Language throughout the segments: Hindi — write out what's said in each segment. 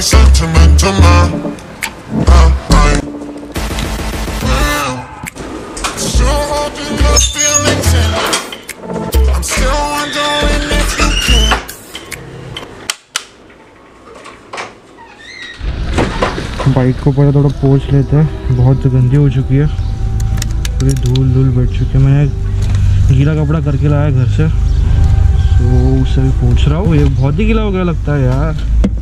like sentimental man. Still holding the feelings in. I'm still wondering if you can. Bike को पहले थोड़ा पोंछ लेते हैं, बहुत गंदी हो चुकी है, पूरी धूल धूल बैठ चुकी है। मैंने गीला कपड़ा करके लाया घर से, तो उससे भी पोंछ रहा हूँ। ये बहुत ही गीला हो गया लगता है यार।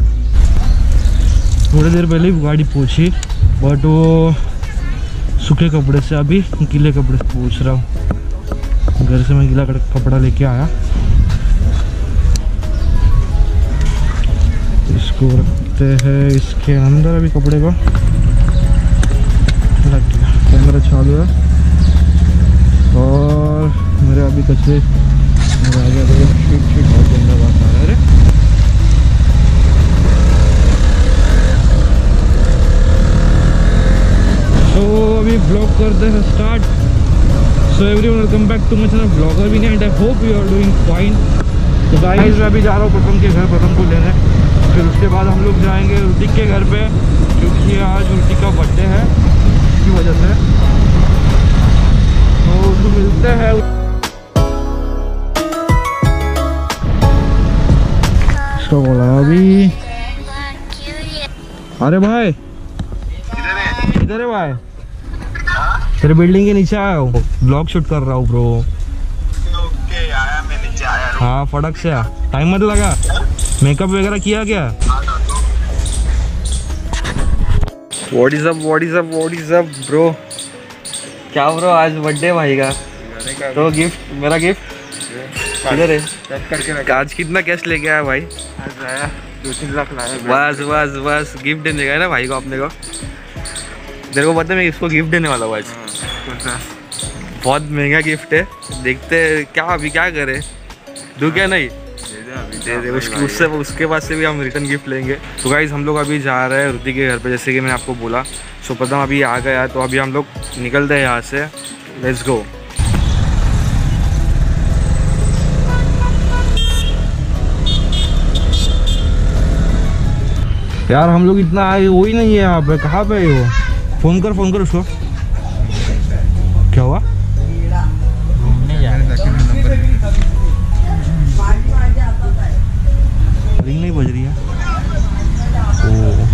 थोड़ी देर पहले ही गाड़ी पोंछी, बट वो सूखे कपड़े से, अभी गीले कपड़े से पोंछ रहा हूँ। घर से मैं गीला कपड़ा लेके आया, इसको रखते हैं इसके अंदर। अभी कपड़े को लग गया, कैमरा चालू है और मेरे अभी कचरे आ गया। शीट बहुत गंदा बात आ रहा है। तो अभी ब्लॉग करते हैं start. So everyone welcome back to my channel vlogger Vini and I hope you are doing fine. तो गाइस मैं अभी जा रहा हूँ प्रथम के घर, प्रथम को लेने। फिर उसके बाद हम लोग जाएंगे ऋतिक के घर पे, क्योंकि आज ऋतिक का बर्थडे है, इसकी वजह से। तो उसको मिलते हैं। इसको बोला अभी, अरे भाई किधर है भाई? तेरे बिल्डिंग के नीचे आया हूँ, ब्लॉग शूट कर रहा हूँ ब्रो। ओके आया, मैं नीचे आया। हाँ फटक से आ, टाइम मत लगा। मेकअप वगैरह किया क्या? What is up bro? क्या ब्रो आज बर्थडे भाई का, तो गिफ्ट, मेरा गिफ्ट किधर है? आज कितना कैश लेके आया भाई? आज आया 2-3 लाख लाया। बस गिफ्ट देने का है ना भाई को अपने को। तेरे को पता है मैं इसको गिफ्ट देने वाला हूँ आज। बहुत महंगा गिफ्ट है, देखते क्या अभी क्या करे, दू क्या नहीं दे उसके बाद से भी हम रिटर्न गिफ्ट लेंगे। तो गाइज हम लोग अभी जा रहे हैं ऋतिक के घर पे, जैसे कि मैंने आपको बोला। सो प्रथम अभी आ गया, तो अभी हम लोग निकलते हैं यहाँ से। Let's go. यार हम लोग इतना आए, वो ही नहीं है यहाँ पे। कहाँ पे है वो? फोन कर उसको। क्या हुआ? रिंग नहीं बज रही है। ओ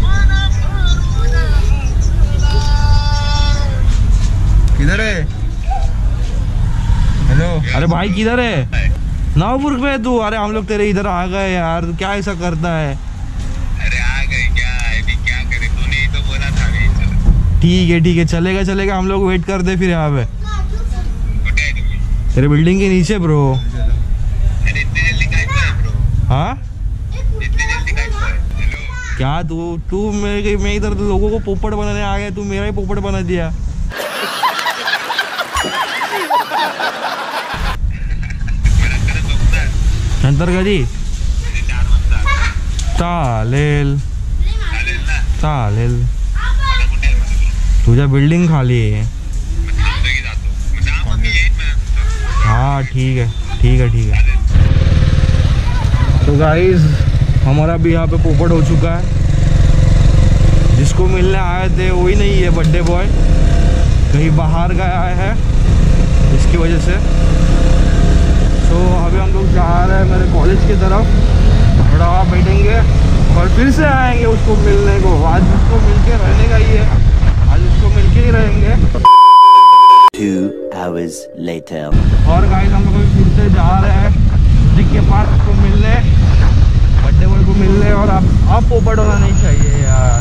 किधर है? हेलो, अरे भाई किधर है? नावपुर पे तू? अरे हम लोग तेरे इधर आ गए यार, क्या ऐसा करता है? अरे आ गए क्या? अभी क्या करे, तूने ही तो बोला था। ठीक है चलेगा। हम लोग वेट कर दे फिर यहाँ पे। तेरे बिल्डिंग के नीचे ब्रो। अरे इतनी जल्दी काहे पे है ब्रो? हाँ इतनी जल्दी काहे पे है? हेलो क्या तू मैं इधर लोगों को पोपट बनाने आ गया, तू मेरा ही पोपट बना दिया। नंतर कधी? 4 वाजता चालेल। तुझ्या बिल्डिंग खाली आहे। हाँ ठीक है। तो गाइस हमारा भी यहाँ पे पोपट हो चुका है। जिसको मिलने आए थे वही नहीं है, बर्थडे बॉय कहीं बाहर गया है इसकी वजह से। तो अभी हम लोग जा रहे हैं मेरे कॉलेज की तरफ, थोड़ा वहाँ बैठेंगे और फिर से आएंगे उसको मिलने को। आज उसको मिलके रहने का ही है, आज उसको मिलके ही रहेंगे। 2 hours later. और गाइस हम लोग फिर से जा रहे हैं ऋतिक के पास उसको मिलने, बर्थडे बॉय को मिलने। और आप पोपट होना नहीं चाहिए यार,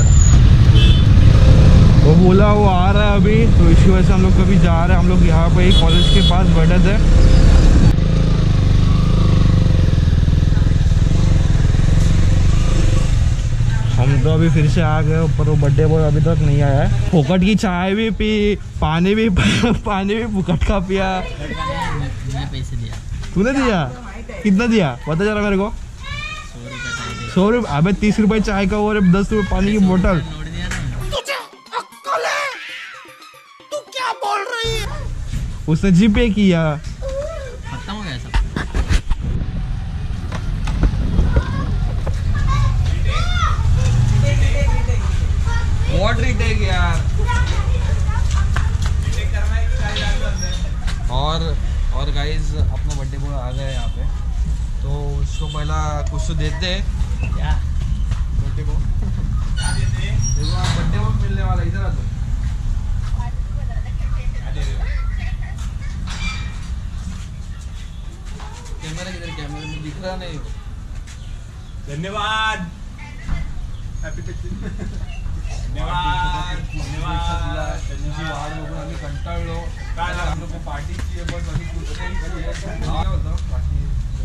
वो बोला वो आ रहा है अभी, तो इसी वजह से हम लोग कभी जा रहे हैं। हम लोग यहाँ पे कॉलेज के पास बैठे थे। हम तो अभी फिर से आ गए, पर वो बर्थडे बॉय अभी तक नहीं आया है। फोकट की चाय भी पी, पानी भी फुकट का पिया। पैसे दिया। तूने दिया? कितना दिया बता जरा मेरे को। 100 रुपये? अबे 30 रुपये चाय का और 10 रुपये पानी की बोतल। तू क्या बोल रही है? उसने जीपे किया। खत्म हो गया सब। कुछ तो देते हैं। क्या बर्थडे को देखो आप, बर्थडे को मिलने वाला, इधर आ दो। कैमरा किधर, कैमरे में दिख रहा नहीं हो। धन्यवाद, हैप्पी धन्यवाद धन्यवाद। त्यांची वाढ बघून आम्ही कंटाळलो, काय आम लोक पार्टीची आहे, पण माझी कुठे काय होतं बाकी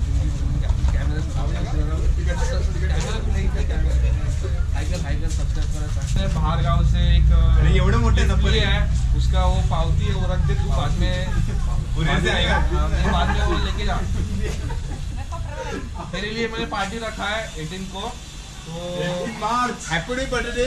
सब्सक्राइब करा। बाहर गांव से एक एवढे मोठे नंबर है, उसका वो पावती है, वो रख दे तू, बाद में पुणे से आएगा, बाद में वो लेके जा। तेरे लिए मैंने पार्टी रखा है 18 को, तो मार्च। Happy birthday.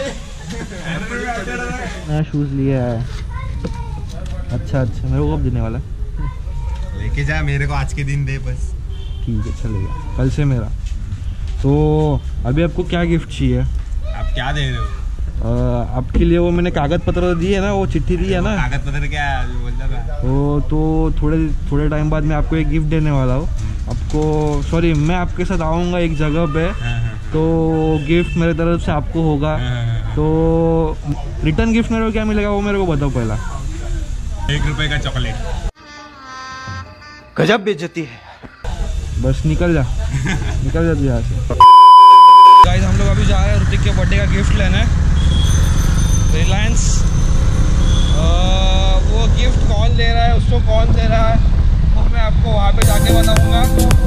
नया शूज लिया है। अच्छा अच्छा, मेरे को कब देने वाला? लेके जा, मेरे को आज के दिन दे बस। ठीक है, चलेगा, कल से मेरा। तो अभी आपको क्या गिफ्ट चाहिए? आप क्या दे रहे हो? आपके लिए वो मैंने कागज पत्र दिए है ना, वो चिट्ठी दी है ना, कागज पत्र क्या बोलता था? वो तो थोड़े टाइम बाद मैं आपको एक गिफ्ट देने वाला हूँ। आपको सॉरी, मैं आपके साथ आऊँगा एक जगह पे, तो गिफ्ट मेरे तरफ से आपको होगा। तो रिटर्न गिफ्ट मेरे को क्या मिलेगा वो मेरे को बताओ पहला। 1 रुपए का चॉकलेट। गजब बेइज्जती है। बस निकल जा निकल जा तू यहाँ से। गाइस हम लोग अभी जा रहे हैं ऋतिक के बर्थडे का गिफ्ट लेने रिलायंस। वो गिफ्ट कौन दे रहा है, उसको कौन दे रहा है, वो मैं आपको वहाँ पे जाके बताऊँगा।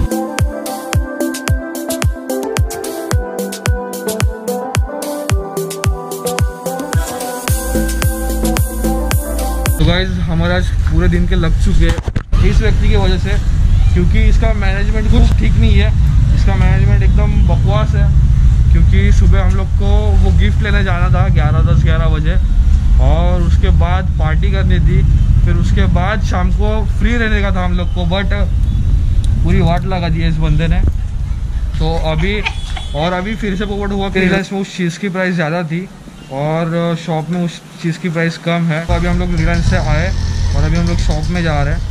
तो गाइस हमारे आज पूरे दिन के लग चुके हैं इस व्यक्ति की वजह से, क्योंकि इसका मैनेजमेंट कुछ ठीक नहीं है। इसका मैनेजमेंट एकदम बकवास है, क्योंकि सुबह हम लोग को वो गिफ्ट लेने जाना था 11 बजे, और उसके बाद पार्टी करनी थी, फिर उसके बाद शाम को फ्री रहने का था हम लोग को, बट पूरी वाट लगा दी है इस बंदे ने। तो अभी फिर से पोपट हुआ कि रिलायंस में उस चीज़ की प्राइस ज़्यादा थी और शॉप में उस चीज़ की प्राइस कम है। तो अभी हम लोग रिलायंस से आए और अभी हम लोग शॉप में जा रहे हैं।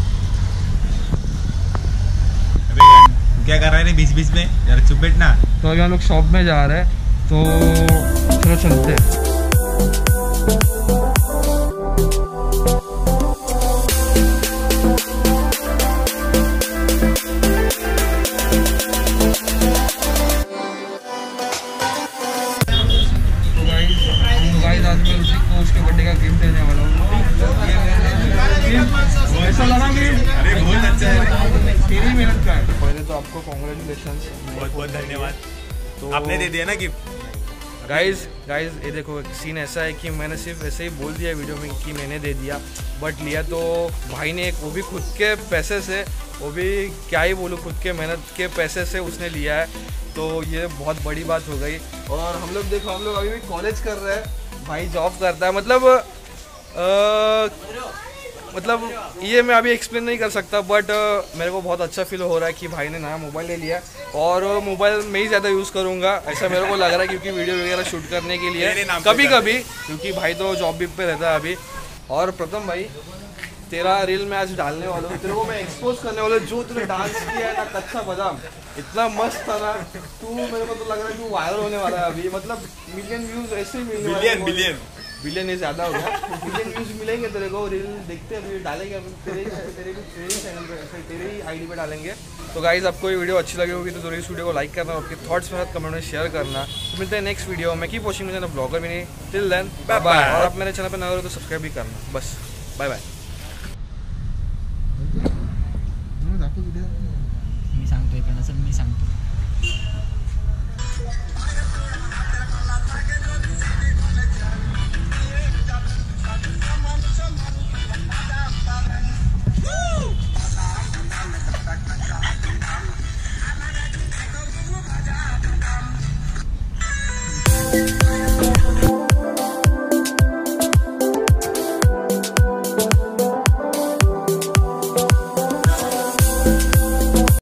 क्या कर रहा है बीच में यार, चुप बैठना। तो अभी हम लोग शॉप में जा रहे हैं, तो चलो चलते हैं। आज मैं ऋतिक को उसके बर्थडे का गिफ्ट देने वाला हूँ। ऐसा लगा कि अरे बहुत अच्छा है, तेरी मेहनत का है। पहले तो आपको कॉन्ग्रेचुलेशंस, बहुत बहुत धन्यवाद। तो आपने दे दिया ना गिफ्ट। गाइज ये देखो, सीन ऐसा है कि मैंने सिर्फ ऐसे ही बोल दिया वीडियो में कि मैंने दे दिया, बट लिया तो भाई ने, वो भी खुद के पैसे से, वो भी क्या ही बोलूँ, खुद के मेहनत के पैसे से उसने लिया है। तो ये बहुत बड़ी बात हो गई। और हम लोग देखो, हम लोग अभी भी कॉलेज कर रहे हैं, भाई जॉब करता है, मतलब ये मैं अभी एक्सप्लेन नहीं कर सकता, बट मेरे को बहुत अच्छा फील हो रहा है कि भाई ने नया मोबाइल ले लिया, और मोबाइल में ही ज़्यादा यूज़ करूँगा ऐसा मेरे को लग रहा है, क्योंकि वीडियो वगैरह शूट करने के लिए कभी क्योंकि भाई तो जॉब भी पे रहता है अभी। और प्रथम भाई, तेरा रील मैं आज डालने वाला हूँ, तेरे को मैं एक्सपोज करने वाला हूँ। जो तूने डांस किया है ना, कच्चा बादाम इतना मस्त था ना, तू मेरे को तो लग रहा है तू वायरल होने वाला है अभी, मतलब मिलियन व्यूज ऐसे ही मिलने वाले हैं। बिलियन ही ज़्यादा हो गया, बिलियन व्यूज मिलेंगे तेरे को। रील देखते हैं, डालेंगे तेरे चैनल पे, तेरे ही आईडी पे डालेंगे। तो गाइज आपको ये वीडियो अच्छी लगी होगी तो जरूर इस वीडियो को लाइक करना, आपके थॉट्स मेरे साथ कमेंट में शेयर करना। तो मिलते हैं नेक्स्ट वीडियो में। Keep watching my channel vlogger Mini. Till then bye bye. और आप मेरे चैनल पर नए हो तो सब्सक्राइब भी करना। बस बाय बाय।